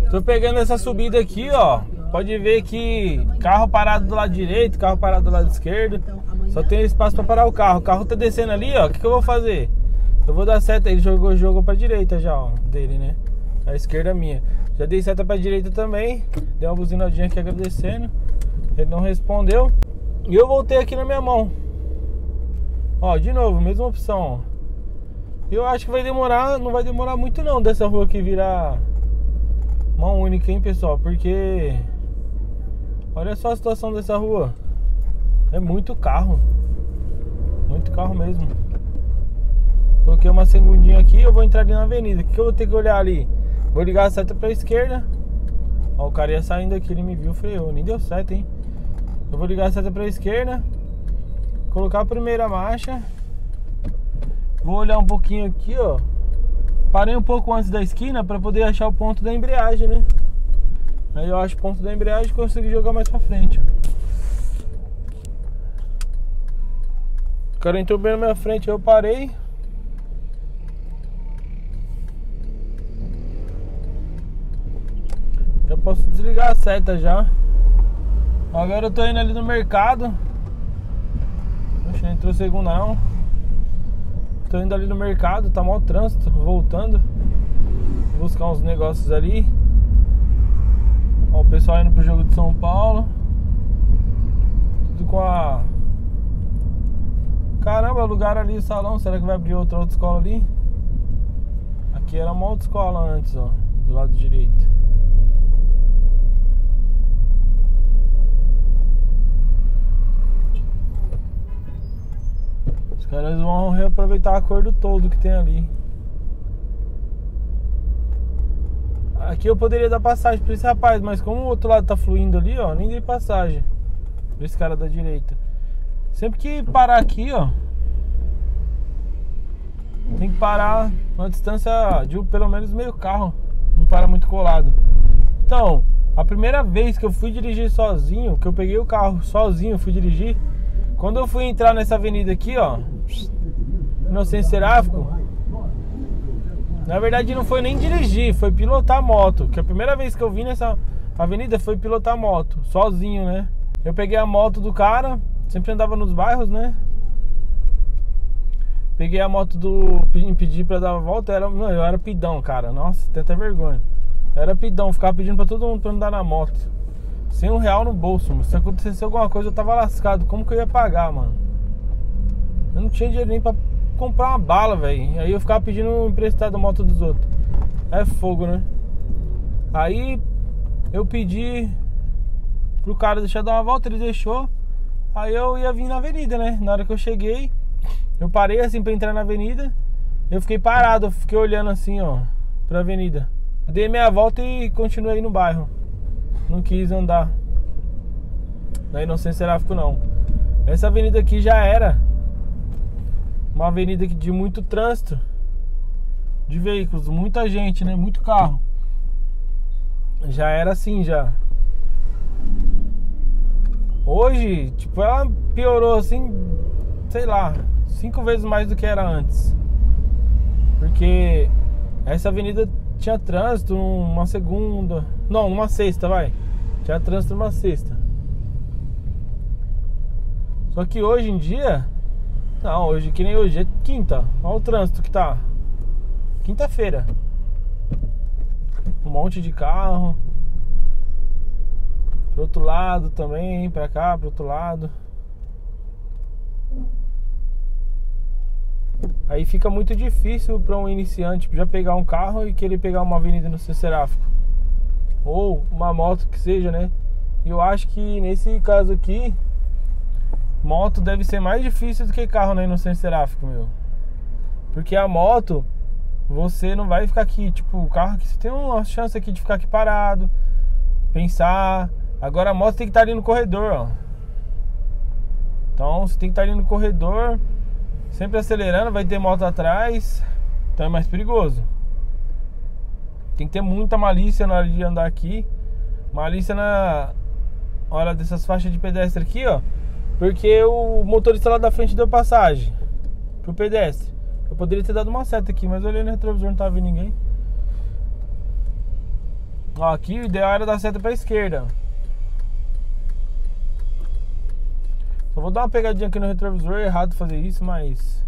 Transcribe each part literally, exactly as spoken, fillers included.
Tô pegando essa subida aqui, ó. Pode ver que carro parado do lado direito, carro parado do lado esquerdo. Só tem espaço pra parar o carro. O carro tá descendo ali, ó. O que, que eu vou fazer? Eu vou dar seta. Ele jogou jogo pra direita já, ó. Dele, né? A esquerda minha. Já dei seta pra direita também. Dei uma buzinadinha aqui agradecendo. Ele não respondeu. E eu voltei aqui na minha mão. Ó, de novo, mesma opção, ó. Eu acho que vai demorar, não vai demorar muito não dessa rua aqui virar mão única, hein, pessoal? Porque olha só a situação dessa rua. É muito carro. Muito carro mesmo. Coloquei uma segundinha aqui, eu vou entrar ali na avenida. O que eu vou ter que olhar ali? Vou ligar a seta pra esquerda. Ó, o cara ia saindo aqui, ele me viu, freou. Nem deu seta, hein? Eu vou ligar a seta pra esquerda. Colocar a primeira marcha. Vou olhar um pouquinho aqui, ó. Parei um pouco antes da esquina pra poder achar o ponto da embreagem, né? Aí eu acho o ponto da embreagem e consigo jogar mais pra frente, ó. O cara entrou bem na minha frente, eu parei. Já posso desligar a seta já. Agora eu tô indo ali no mercado. Poxa, não entrou segunda não. Tô indo ali no mercado, tá mó trânsito, voltando. Vou buscar uns negócios ali. Ó, o pessoal indo pro jogo de São Paulo. Tudo com a... Caramba, lugar ali, o salão. Será que vai abrir outra autoescola ali? Aqui era uma autoescola antes, ó. Do lado direito. Os caras vão reaproveitar a cor do todo que tem ali. Aqui eu poderia dar passagem pra esse rapaz, mas como o outro lado tá fluindo ali, ó, nem dei passagem pra esse cara da direita. Sempre que parar aqui, ó, tem que parar uma distância de pelo menos meio carro. Não para muito colado. Então, a primeira vez que eu fui dirigir sozinho, que eu peguei o carro sozinho, fui dirigir, quando eu fui entrar nessa avenida aqui, ó, Inocêncio Seráfico, na verdade não foi nem dirigir, foi pilotar moto. Que a primeira vez que eu vim nessa avenida foi pilotar moto, sozinho, né? Eu peguei a moto do cara, sempre andava nos bairros, né? Peguei a moto do... Pedi pra dar uma volta, era, não, eu era pidão, cara. Nossa, tem até vergonha. Eu era pidão, ficava pedindo pra todo mundo pra andar na moto. Sem um real no bolso, mano. Se acontecesse alguma coisa eu tava lascado. Como que eu ia pagar, mano? Eu não tinha dinheiro nem pra comprar uma bala, velho. Aí eu ficava pedindo emprestado a moto dos outros. É fogo, né? Aí eu pedi pro cara deixar dar uma volta, ele deixou. Aí eu ia vir na avenida, né? Na hora que eu cheguei, eu parei assim pra entrar na avenida. Eu fiquei parado, eu fiquei olhando assim, ó, pra avenida. Dei meia volta e continuei no bairro. Não quis andar na Inocêncio Seráfico, não. Essa avenida aqui já era uma avenida de muito trânsito de veículos, muita gente, né? Muito carro. Já era assim, já. Hoje, tipo, ela piorou assim, sei lá, cinco vezes mais do que era antes. Porque essa avenida tinha trânsito numa segunda, não, numa sexta, vai. Tinha trânsito numa sexta. Só que hoje em dia, não, hoje que nem hoje, é quinta. Olha o trânsito que tá. Quinta-feira. Um monte de carro. Pro outro lado também, pra cá, pro outro lado. Aí fica muito difícil para um iniciante já pegar um carro e querer pegar uma avenida no Inocêncio Seráfico. Ou uma moto que seja, né? E eu acho que nesse caso aqui, moto deve ser mais difícil do que carro na Inocêncio Seráfico, meu. Porque a moto, você não vai ficar aqui, tipo, o carro aqui, você tem uma chance aqui de ficar aqui parado, pensar. Agora a moto tem que estar ali no corredor, ó. Então você tem que estar ali no corredor, sempre acelerando, vai ter moto atrás, então é mais perigoso. Tem que ter muita malícia na hora de andar aqui. Malícia na hora dessas faixas de pedestre aqui, ó. Porque o motorista lá da frente deu passagem pro pedestre. Eu poderia ter dado uma seta aqui, mas eu olhei no retrovisor, não tava vendo ninguém. Ó, aqui o ideal era dar seta pra esquerda. Só vou dar uma pegadinha aqui no retrovisor. É errado fazer isso, mas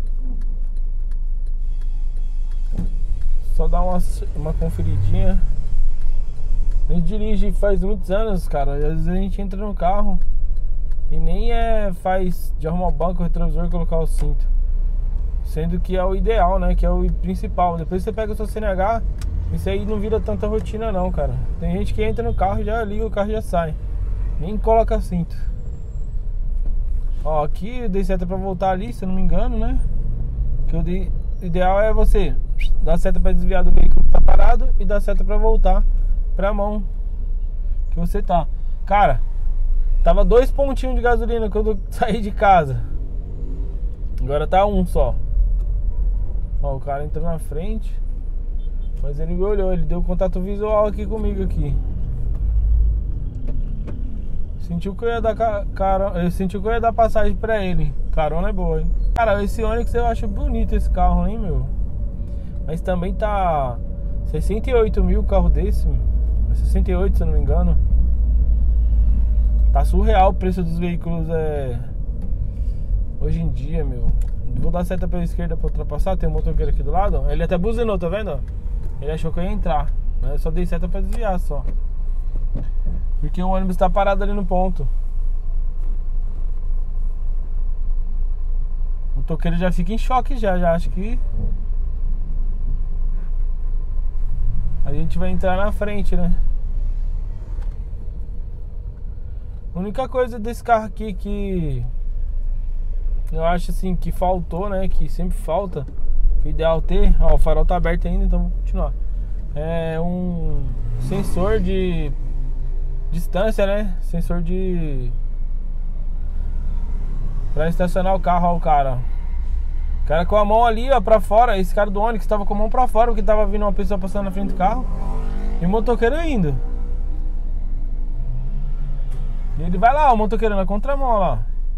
só dar uma, uma conferidinha. A gente dirige faz muitos anos, cara. Às vezes a gente entra no carro e nem é faz de arrumar o banco, o retrovisor e colocar o cinto. Sendo que é o ideal, né? Que é o principal. Depois você pega o seu C N H, isso aí não vira tanta rotina não, cara. Tem gente que entra no carro e já liga o carro e já sai. Nem coloca cinto. Ó, aqui eu dei seta pra voltar ali, se eu não me engano, né? Que eu dei, o ideal é você dar seta pra desviar do veículo que tá parado e dar seta pra voltar pra mão que você tá. Cara, tava dois pontinhos de gasolina quando eu saí de casa. Agora tá um só. Ó, o cara entrou na frente, mas ele me olhou, ele deu contato visual aqui comigo aqui. Sentiu que eu ia dar carona, eu senti que eu ia dar passagem pra ele. Carona é boa, hein? Cara, esse Onix eu acho bonito esse carro, hein, meu? Mas também tá sessenta e oito mil o carro desse, sessenta e oito se eu não me engano. Tá surreal o preço dos veículos é... hoje em dia, meu. Vou dar seta pela esquerda pra ultrapassar. Tem um motoqueiro aqui do lado. Ele até buzinou, tá vendo? Ele achou que eu ia entrar, mas eu só dei seta pra desviar só. Porque o ônibus tá parado ali no ponto. O motoqueiro já fica em choque já. Já acho que a gente vai entrar na frente, né? A única coisa desse carro aqui que eu acho assim que faltou, né? Que sempre falta, que o ideal ter. Ó, o farol tá aberto ainda, então vamos continuar. É um sensor de distância, né? Sensor de pra estacionar o carro, ó, o cara. O cara com a mão ali, ó, pra fora. Esse cara do Onix tava com a mão pra fora, porque tava vindo uma pessoa passando na frente do carro e o motoqueiro indo. E ele vai lá, o motoqueiro na contramão lá.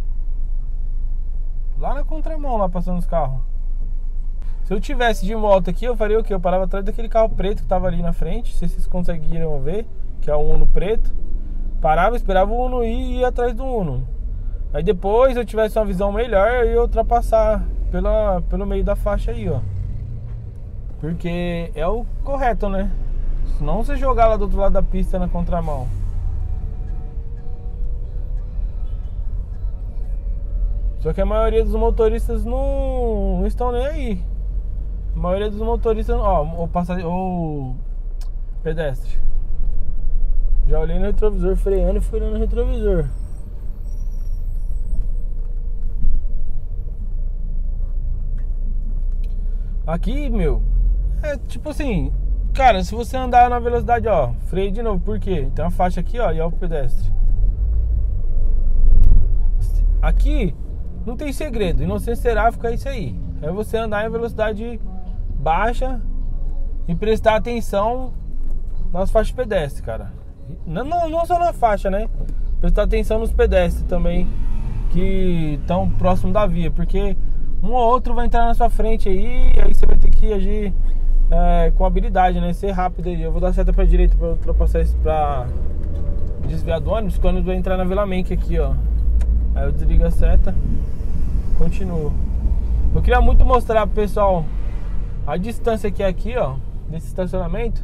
Lá na contramão, lá passando os carros. Se eu tivesse de moto aqui, eu faria o quê? Eu parava atrás daquele carro preto que tava ali na frente. Não sei se vocês conseguiram ver, que é o Uno preto. Parava, esperava o Uno ir e ia atrás do Uno. Aí depois, se eu tivesse uma visão melhor, eu ia ultrapassar pela, pelo meio da faixa aí, ó. Porque é o correto, né? Senão você jogar lá do outro lado da pista na contramão. Só que a maioria dos motoristas não, não estão nem aí. A maioria dos motoristas, ó, o passageiro, o pedestre. Já olhei no retrovisor, freando e fui no retrovisor. Aqui, meu, é tipo assim, cara, se você andar na velocidade, ó, freio de novo, por quê? Tem uma faixa aqui, ó, e é o pedestre. Aqui não tem segredo, inocência seráfica é isso aí. É você andar em velocidade baixa e prestar atenção nas faixas pedestres, cara. Não, não, não só na faixa, né? Prestar atenção nos pedestres também que estão próximo da via, porque um ou outro vai entrar na sua frente aí, aí você vai ter que agir é, com habilidade, né? Ser rápido aí. Eu vou dar seta pra direita pra ultrapassar isso, pra desviar do ônibus, quando vai entrar na Vila Menck aqui, ó. Aí eu desligo a seta, continuo. Eu queria muito mostrar pro pessoal a distância que é aqui, ó, desse estacionamento,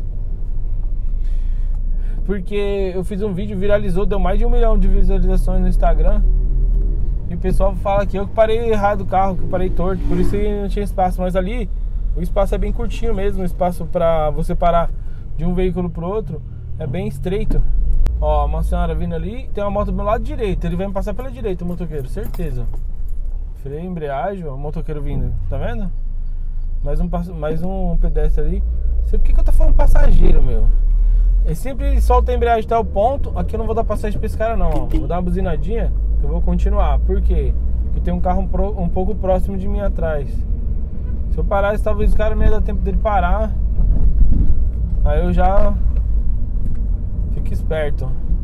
porque eu fiz um vídeo, viralizou, deu mais de um milhão de visualizações no Instagram. E o pessoal fala que eu que parei errado o carro, que eu parei torto, por isso que não tinha espaço. Mas ali o espaço é bem curtinho mesmo, o espaço pra você parar de um veículo pro outro é bem estreito. Ó, uma senhora vindo ali, tem uma moto do meu lado direito, ele vai me passar pela direita, o motoqueiro, certeza. Freio, embreagem, ó, o motoqueiro vindo, tá vendo? Mais um, mais um pedestre ali. Sei por que, que eu tô falando passageiro, meu. Ele sempre solta a embreagem até o ponto. Aqui eu não vou dar passagem pra esse cara não, ó. Vou dar uma buzinadinha, eu vou continuar. Por quê? Porque tem um carro um, pro, um pouco próximo de mim atrás. Se eu parasse, talvez o cara não ia dar tempo dele parar. Aí eu já fico esperto.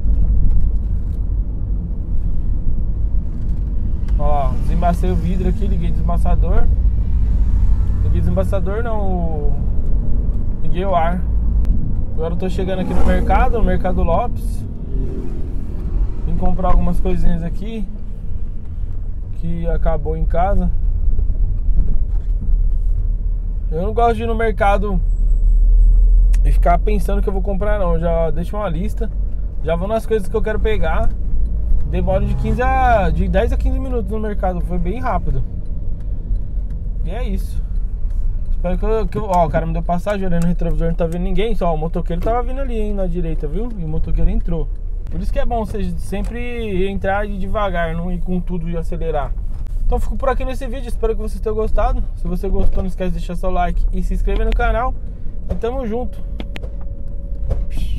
Ó lá, desembacei o vidro aqui, liguei o desembaçador. Liguei o desembaçador não, liguei o ar. Agora eu tô chegando aqui no mercado, no Mercado Lopes. Vim comprar algumas coisinhas aqui que acabou em casa. Eu não gosto de ir no mercado e ficar pensando que eu vou comprar não. Eu já deixo uma lista, já vou nas coisas que eu quero pegar. Demora de quinze a de dez a quinze minutos no mercado, foi bem rápido. E é isso. Espero que eu, que eu ó, o cara me deu passagem, olhando no retrovisor, não tá vendo ninguém. Só o motoqueiro tava vindo ali, hein, na direita, viu? E o motoqueiro entrou. Por isso que é bom você sempre entrar devagar, não ir com tudo e acelerar. Então fico por aqui nesse vídeo, espero que vocês tenham gostado. Se você gostou, não esquece de deixar seu like e se inscrever no canal. E tamo junto.